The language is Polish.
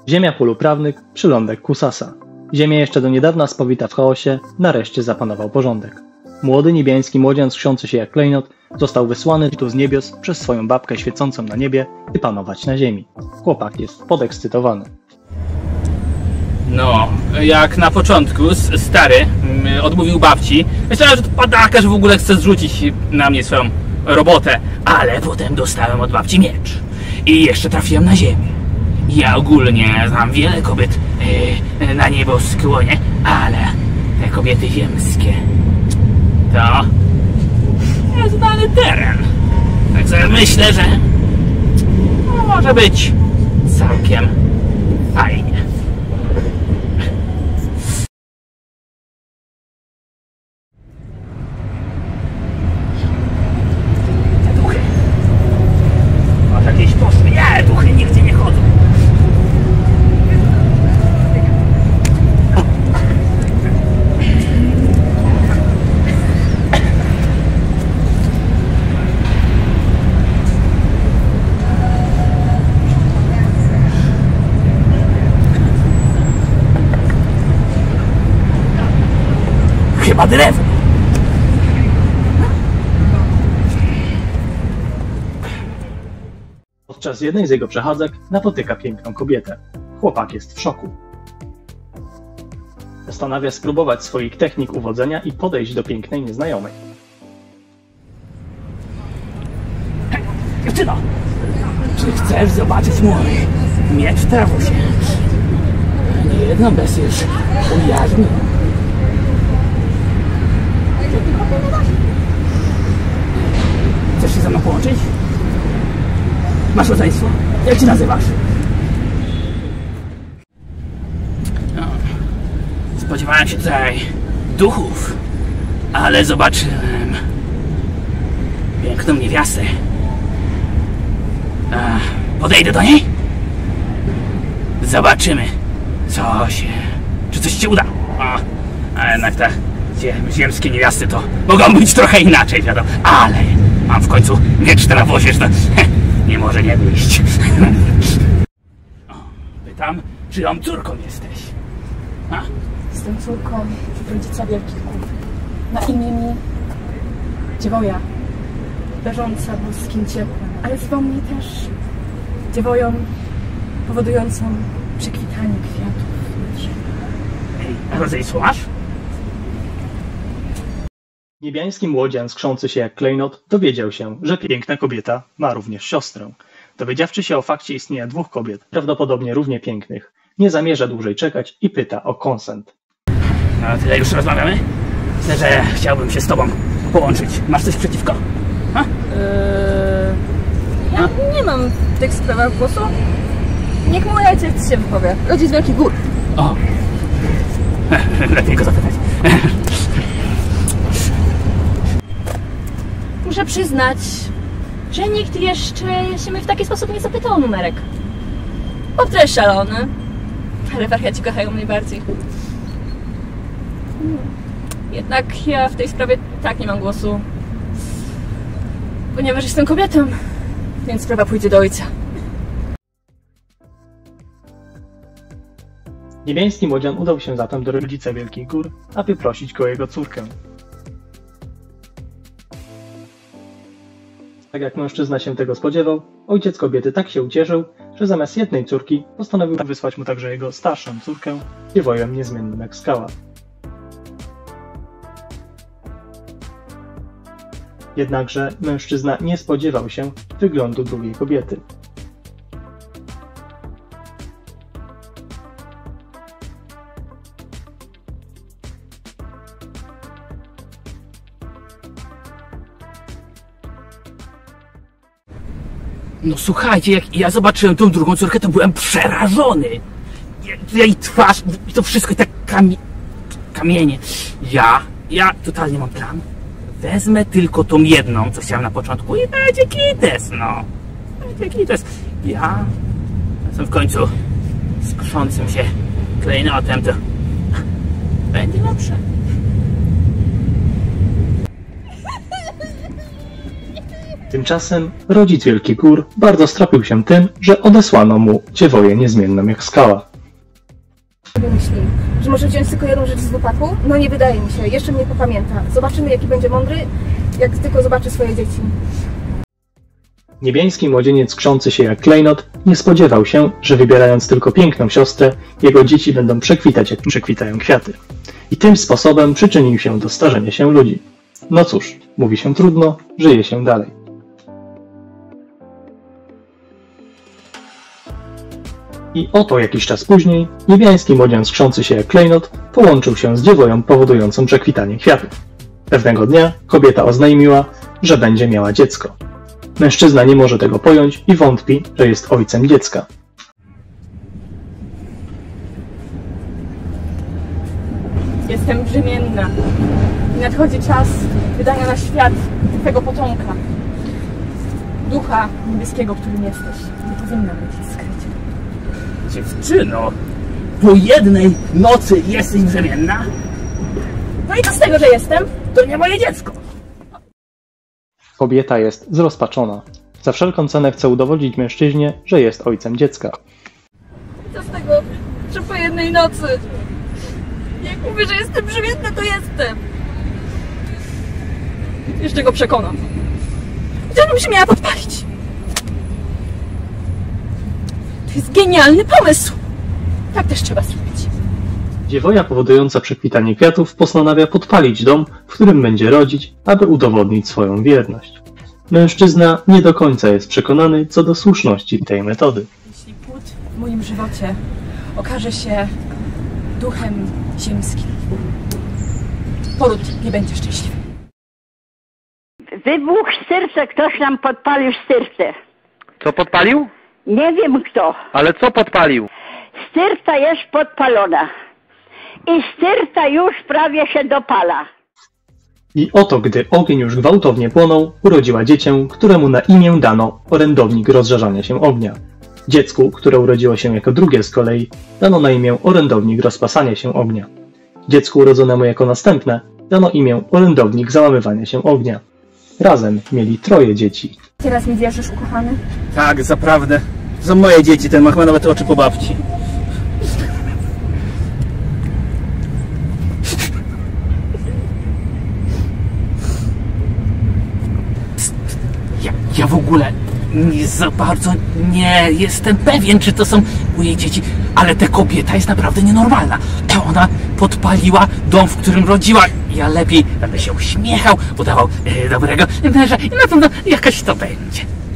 Ziemia półuprawnych, przylądek Kusasa. Ziemia jeszcze do niedawna spowita w chaosie, nareszcie zapanował porządek. Młody niebiański młodzian skrzący się jak klejnot został wysłany tu z niebios przez swoją babkę świecącą na niebie, by panować na ziemi. Chłopak jest podekscytowany. No, jak na początku stary odmówił babci, myślałem, że to padaka, że w ogóle chce zrzucić na mnie swoją robotę, ale potem dostałem od babci miecz i jeszcze trafiłem na ziemię. Ja ogólnie znam wiele kobiet na nieboskłonie, ale te kobiety ziemskie to nieznany teren. Także myślę, że może być całkiem fajnie. Te duchy. Może gdzieś poszły. Nie, duchy nigdzie nie chodzą. Chyba drewno. Podczas jednej z jego przechadzek napotyka piękną kobietę. Chłopak jest w szoku. Postanawia spróbować swoich technik uwodzenia i podejść do pięknej nieznajomej. Dziewczyno, czy chcesz zobaczyć mój miecz trawusie? Nie jedną bez już ujarzmił. Chcesz się ze mną połączyć? Masz rodzeństwo? Jak się nazywasz? No, spodziewałem się tutaj duchów, ale zobaczyłem piękną niewiastę. Podejdę do niej? Zobaczymy, czy coś się uda. A jednak te ziemskie niewiasty to mogą być trochę inaczej, wiadomo. Ale mam w końcu miecz trawosiarz, to nie może nie wyjść. Pytam, czyją córką jesteś? Jestem córką rodzica Wielkich Gór. Na imię mi Dziewoja, leżąca boskim ciepłem, ale zwał mnie też dziewoją powodującą przekwitanie kwiatów. A rodzeństwo masz? Niebiański młodzian skrzący się jak klejnot dowiedział się, że piękna kobieta ma również siostrę. Dowiedziawszy się o fakcie istnienia dwóch kobiet, prawdopodobnie równie pięknych, nie zamierza dłużej czekać i pyta o konsent. No tyle już rozmawiamy? Myślę, że chciałbym się z tobą połączyć. Masz coś przeciwko? Ja nie mam w tych sprawach głosu. Niech mój ojciec się wypowie. Rodzic z Wielkich Gór. O! Lepiej go zapytać. Muszę przyznać, że nikt jeszcze się mnie w taki sposób nie zapytał o numerek. Chłopcy jest szalony, ale wariaci kochają mnie bardziej. Jednak ja w tej sprawie tak nie mam głosu, ponieważ jestem kobietą, więc sprawa pójdzie do ojca. Niebiański młodzian udał się zatem do rodzica Wielkich Gór, aby prosić go o jego córkę. Tak jak mężczyzna się tego spodziewał, ojciec kobiety tak się ucieszył, że zamiast jednej córki postanowił wysłać mu także jego starszą córkę, dziewojem niezmiennym jak skała. Jednakże mężczyzna nie spodziewał się wyglądu drugiej kobiety. No słuchajcie, jak ja zobaczyłem tą drugą córkę, to byłem przerażony. Jej twarz, i to wszystko i tak kamienie. Ja totalnie mam plan. Wezmę tylko tą jedną, co chciałem na początku i będzie kites, no. Będzie kites. Ja jestem w końcu z krzącym się klejnotem, to będzie dobrze. Tymczasem rodzic Wielki Gór bardzo stropił się tym, że odesłano mu dziewoję niezmienną jak skała. Myśli, że może wziąć tylko jedną rzecz z wypadku? No nie wydaje mi się, jeszcze mnie popamięta. Zobaczymy, jaki będzie mądry, jak tylko zobaczy swoje dzieci. Niebiański młodzieniec krzący się jak klejnot nie spodziewał się, że wybierając tylko piękną siostrę, jego dzieci będą przekwitać jak przekwitają kwiaty. I tym sposobem przyczynił się do starzenia się ludzi. No cóż, mówi się trudno, żyje się dalej. I oto jakiś czas później niebiański młodzieniec krzący się jak klejnot połączył się z dziewoją powodującą przekwitanie kwiatów. Pewnego dnia kobieta oznajmiła, że będzie miała dziecko. Mężczyzna nie może tego pojąć i wątpi, że jest ojcem dziecka. Jestem brzemienna i nadchodzi czas wydania na świat twego potomka. Ducha niebieskiego, którym jesteś. Nie powinna być skryć. Dziewczyno, po jednej nocy jesteś brzemienna? No i co z tego, że jestem? To nie moje dziecko. Kobieta jest zrozpaczona. Za wszelką cenę chce udowodnić mężczyźnie, że jest ojcem dziecka. Co z tego, że po jednej nocy? Jak mówię, że jestem brzemienna, to jestem. Jeszcze go przekonam. Chciałabym się miała podpalić. To jest genialny pomysł. Tak też trzeba zrobić. Dziewoja powodująca przekwitanie kwiatów postanawia podpalić dom, w którym będzie rodzić, aby udowodnić swoją wierność. Mężczyzna nie do końca jest przekonany co do słuszności tej metody. Jeśli płód w moim żywocie okaże się duchem ziemskim, poród nie będzie szczęśliwy. Wybuch serca, ktoś nam podpalił serce. Co podpalił? Nie wiem kto. Ale co podpalił? Sterta jest podpalona. I sterta już prawie się dopala. I oto, gdy ogień już gwałtownie płonął, urodziła dziecię, któremu na imię dano orędownik rozżarzania się ognia. Dziecku, które urodziło się jako drugie z kolei, dano na imię orędownik rozpasania się ognia. Dziecku urodzonemu jako następne dano imię orędownik załamywania się ognia. Razem mieli 3 dzieci. Teraz mi wierzysz, ukochany? Tak, zaprawdę. Są moje dzieci, ten ma chyba nawet oczy po babci. Ja w ogóle nie za bardzo nie jestem pewien, czy to są moje dzieci, ale ta kobieta jest naprawdę nienormalna. Ona podpaliła dom, w którym rodziła. Ja lepiej będę się uśmiechał, udawał dobrego męża i na pewno jakaś to będzie.